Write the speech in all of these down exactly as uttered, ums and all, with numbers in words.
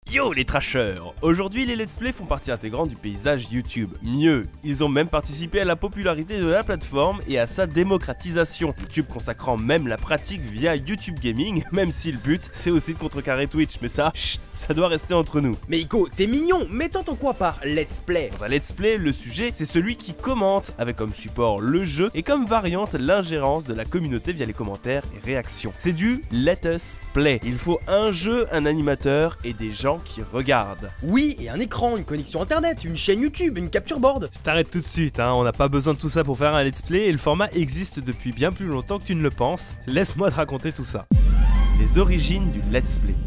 Yo les trashers! Aujourd'hui les let's play font partie intégrante du paysage YouTube. Mieux, ils ont même participé à la popularité de la plateforme et à sa démocratisation. YouTube consacrant même la pratique via YouTube Gaming, même si le but c'est aussi de contrecarrer Twitch, mais ça, chut, ça doit rester entre nous. Mais Ico, t'es mignon, mais t'entends quoi par let's play? Dans un let's play, le sujet c'est celui qui commente, avec comme support le jeu et comme variante l'ingérence de la communauté via les commentaires et réactions. C'est du let us play. Il faut un jeu, un animateur et des gens qui regardent. Oui, et un écran, une connexion internet, une chaîne YouTube, une capture board. Je t'arrête tout de suite, hein, on n'a pas besoin de tout ça pour faire un let's play et le format existe depuis bien plus longtemps que tu ne le penses. Laisse-moi te raconter tout ça. Les origines du let's play.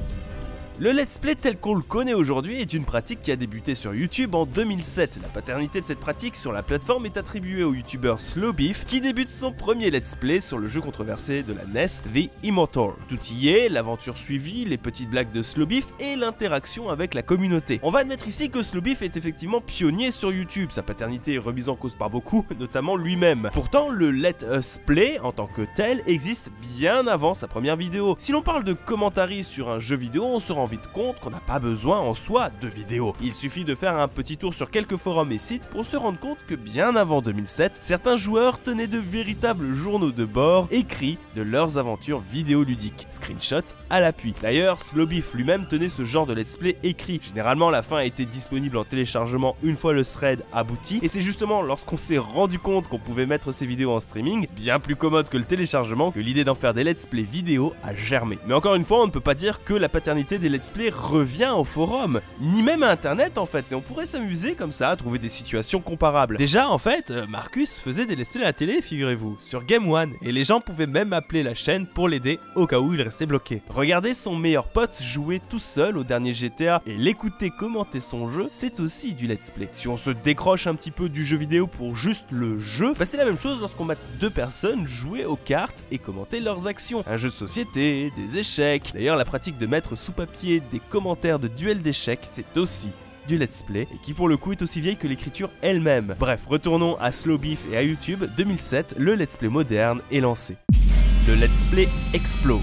Le let's play tel qu'on le connaît aujourd'hui est une pratique qui a débuté sur YouTube en deux mille sept. La paternité de cette pratique sur la plateforme est attribuée au youtubeur Slowbeef qui débute son premier let's play sur le jeu controversé de la N E S, The Immortal. Tout y est, l'aventure suivie, les petites blagues de Slowbeef et l'interaction avec la communauté. On va admettre ici que Slowbeef est effectivement pionnier sur YouTube, sa paternité est remise en cause par beaucoup, notamment lui-même. Pourtant, le Let Us Play en tant que tel existe bien avant sa première vidéo. Si l'on parle de commentaries sur un jeu vidéo, on se rend vite compte qu'on n'a pas besoin en soi de vidéos. Il suffit de faire un petit tour sur quelques forums et sites pour se rendre compte que bien avant deux mille sept, certains joueurs tenaient de véritables journaux de bord écrits de leurs aventures vidéoludiques, screenshot à l'appui. D'ailleurs, Slowbeef lui-même tenait ce genre de let's play écrit. Généralement, la fin était disponible en téléchargement une fois le thread abouti, et c'est justement lorsqu'on s'est rendu compte qu'on pouvait mettre ces vidéos en streaming, bien plus commode que le téléchargement, que l'idée d'en faire des let's play vidéo a germé. Mais encore une fois, on ne peut pas dire que la paternité des let's play revient au forum, ni même à internet en fait, et on pourrait s'amuser comme ça à trouver des situations comparables. Déjà en fait, Marcus faisait des let's play à la télé, figurez-vous, sur Game One, et les gens pouvaient même appeler la chaîne pour l'aider au cas où il restait bloqué. Regarder son meilleur pote jouer tout seul au dernier G T A et l'écouter commenter son jeu, c'est aussi du let's play. Si on se décroche un petit peu du jeu vidéo pour juste le jeu, bah c'est la même chose lorsqu'on mate deux personnes jouer aux cartes et commenter leurs actions. Un jeu de société, des échecs. D'ailleurs, la pratique de mettre sous papier des commentaires de duels d'échecs, c'est aussi du let's play, et qui pour le coup est aussi vieille que l'écriture elle-même. Bref, retournons à Slowbeef et à YouTube. deux mille sept, le let's play moderne est lancé. Le let's play explose.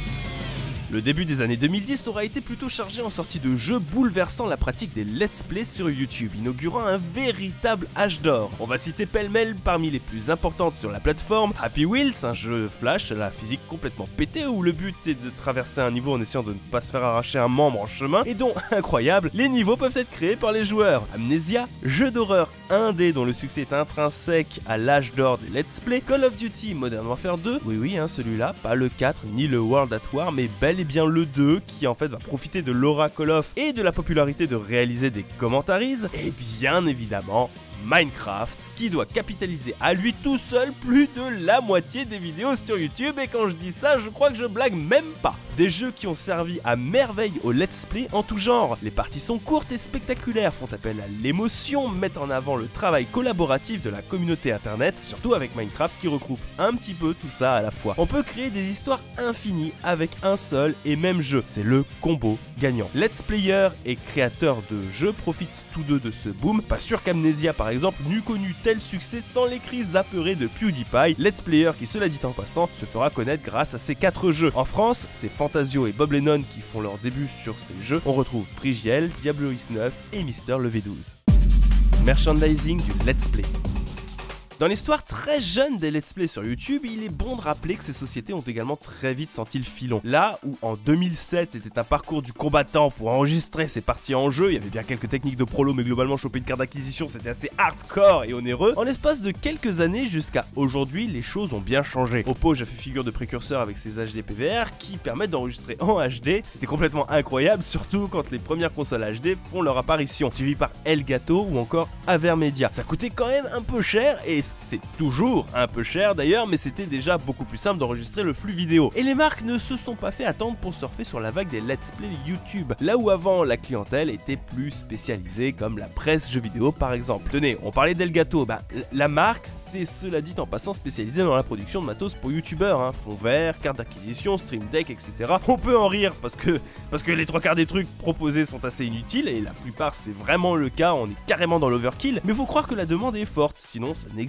Le début des années deux mille dix aura été plutôt chargé en sortie de jeux bouleversant la pratique des let's play sur YouTube, inaugurant un véritable âge d'or. On va citer pêle-mêle parmi les plus importantes sur la plateforme Happy Wheels, un jeu flash à la physique complètement pété où le but est de traverser un niveau en essayant de ne pas se faire arracher un membre en chemin et dont, incroyable, les niveaux peuvent être créés par les joueurs. Amnesia, jeu d'horreur indé dont le succès est intrinsèque à l'âge d'or des let's play. Call of Duty Modern Warfare deux, oui oui hein, celui-là, pas le quatre ni le World at War, mais bel et bien le deux qui en fait va profiter de l'aura Call of et de la popularité de réaliser des commentaries, et bien évidemment Minecraft, qui doit capitaliser à lui tout seul plus de la moitié des vidéos sur YouTube, et quand je dis ça, je crois que je blague même pas. Des jeux qui ont servi à merveille au let's play en tout genre. Les parties sont courtes et spectaculaires, font appel à l'émotion, mettent en avant le travail collaboratif de la communauté internet, surtout avec Minecraft qui regroupe un petit peu tout ça à la fois. On peut créer des histoires infinies avec un seul et même jeu, c'est le combo gagnant. Let's Player et créateurs de jeux profitent tous deux de ce boom, pas sûr qu'Amnesia par exemple n'eût connu tel succès sans les cris apeurés de PewDiePie, Let's Player qui, cela dit en passant, se fera connaître grâce à ces quatre jeux. En France, c'est Fantasio et Bob Lennon qui font leur début sur ces jeux. On retrouve Frigiel, Diablo X neuf et Mister le V douze. Merchandising du Let's Play. Dans l'histoire très jeune des let's play sur YouTube, il est bon de rappeler que ces sociétés ont également très vite senti le filon. Là où en deux mille sept c'était un parcours du combattant pour enregistrer ses parties en jeu, il y avait bien quelques techniques de prolo mais globalement choper une carte d'acquisition c'était assez hardcore et onéreux. En l'espace de quelques années jusqu'à aujourd'hui, les choses ont bien changé. Oppo a fait figure de précurseur avec ses H D P V R qui permettent d'enregistrer en H D, c'était complètement incroyable surtout quand les premières consoles H D font leur apparition, suivi par Elgato ou encore Avermedia. Ça coûtait quand même un peu cher et c'est toujours un peu cher d'ailleurs, mais c'était déjà beaucoup plus simple d'enregistrer le flux vidéo. Et les marques ne se sont pas fait attendre pour surfer sur la vague des let's play YouTube, là où avant la clientèle était plus spécialisée comme la presse jeux vidéo par exemple. Tenez, on parlait d'Elgato, bah la marque c'est cela dit en passant spécialisée dans la production de matos pour youtubeurs, hein, fond vert, carte d'acquisition, stream deck, et cetera. On peut en rire parce que, parce que les trois quarts des trucs proposés sont assez inutiles et la plupart c'est vraiment le cas, on est carrément dans l'overkill, mais faut croire que la demande est forte, sinon ça n'existe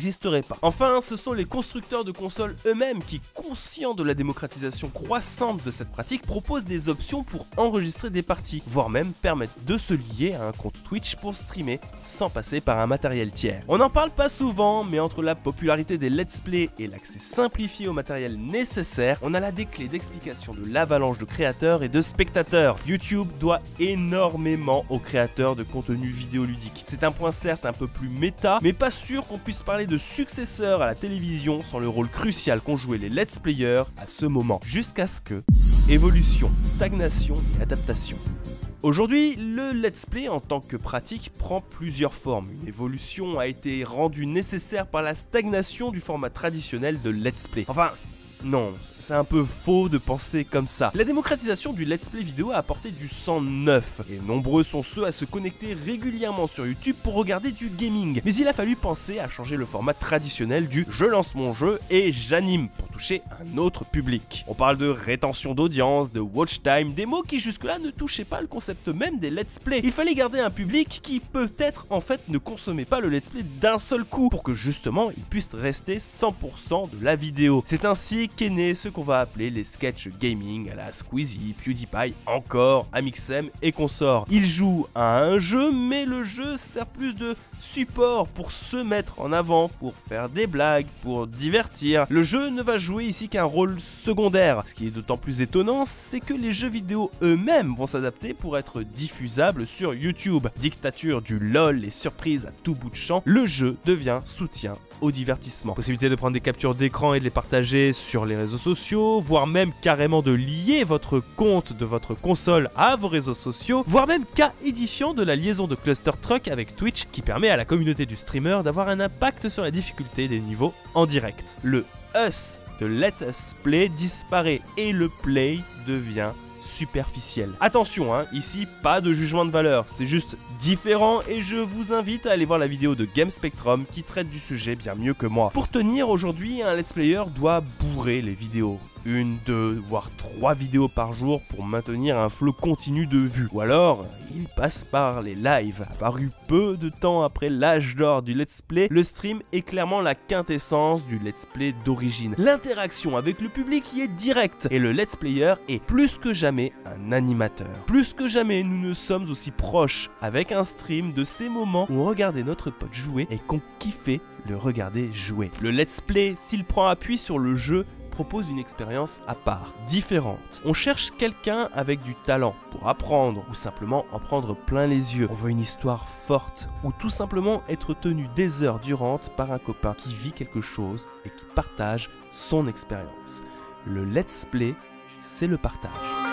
n'existerait pas. Enfin, ce sont les constructeurs de consoles eux-mêmes qui, conscients de la démocratisation croissante de cette pratique, proposent des options pour enregistrer des parties, voire même permettre de se lier à un compte Twitch pour streamer sans passer par un matériel tiers. On n'en parle pas souvent, mais entre la popularité des let's play et l'accès simplifié au matériel nécessaire, on a là des clés d'explication de l'avalanche de créateurs et de spectateurs. YouTube doit énormément aux créateurs de contenu vidéoludique. C'est un point certes un peu plus méta, mais pas sûr qu'on puisse parler de successeur à la télévision sans le rôle crucial qu'ont joué les let's players à ce moment, jusqu'à ce que évolution, stagnation et adaptation. Aujourd'hui, le let's play en tant que pratique prend plusieurs formes. Une évolution a été rendue nécessaire par la stagnation du format traditionnel de let's play. Enfin, non, c'est un peu faux de penser comme ça. La démocratisation du let's play vidéo a apporté du sang neuf, et nombreux sont ceux à se connecter régulièrement sur YouTube pour regarder du gaming. Mais il a fallu penser à changer le format traditionnel du « je lance mon jeu et j'anime » pour toucher un autre public. On parle de rétention d'audience, de watch time, des mots qui jusque-là ne touchaient pas le concept même des let's play. Il fallait garder un public qui peut-être en fait ne consommait pas le let's play d'un seul coup, pour que justement il puisse rester cent pour cent de la vidéo. C'est ainsi qu'est né ce qu'on va appeler les sketch gaming à la Squeezie, PewDiePie, encore, Amixem et consorts. Ils jouent à un jeu, mais le jeu sert plus de support pour se mettre en avant, pour faire des blagues, pour divertir. Le jeu ne va jouer ici qu'un rôle secondaire. Ce qui est d'autant plus étonnant, c'est que les jeux vidéo eux-mêmes vont s'adapter pour être diffusables sur YouTube. Dictature du LOL et surprise à tout bout de champ, le jeu devient soutien au divertissement. Possibilité de prendre des captures d'écran et de les partager sur les réseaux sociaux, voire même carrément de lier votre compte de votre console à vos réseaux sociaux, voire même cas édifiant de la liaison de Cluster Truck avec Twitch qui permet à la communauté du streamer d'avoir un impact sur la difficulté des niveaux en direct. Le us de Let Us Play disparaît et le play devient superficiel. Attention, hein, ici pas de jugement de valeur, c'est juste différent et je vous invite à aller voir la vidéo de Game Spectrum qui traite du sujet bien mieux que moi. Pour tenir aujourd'hui, un let's player doit bourrer les vidéos. Une, deux, voire trois vidéos par jour pour maintenir un flot continu de vues. Ou alors, il passe par les lives. Apparu peu de temps après l'âge d'or du let's play, le stream est clairement la quintessence du let's play d'origine. L'interaction avec le public y est directe et le let's player est plus que jamais un animateur. Plus que jamais, nous ne sommes aussi proches avec un stream de ces moments où on regardait notre pote jouer et qu'on kiffait le regarder jouer. Le let's play, s'il prend appui sur le jeu, propose une expérience à part, différente. On cherche quelqu'un avec du talent pour apprendre ou simplement en prendre plein les yeux. On veut une histoire forte ou tout simplement être tenu des heures durantes par un copain qui vit quelque chose et qui partage son expérience. Le let's play, c'est le partage.